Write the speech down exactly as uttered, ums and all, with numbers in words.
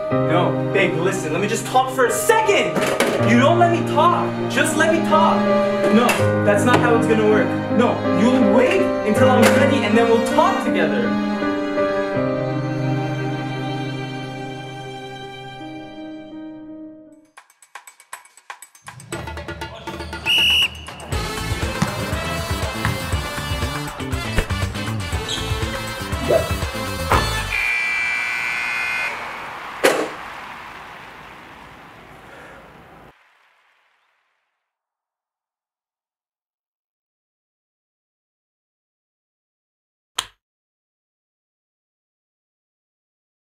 No, babe, listen, let me just talk for a second! You don't let me talk! Just let me talk! No, that's not how it's gonna work. No, you'll wait until I'm ready and then we'll talk together. Yeah.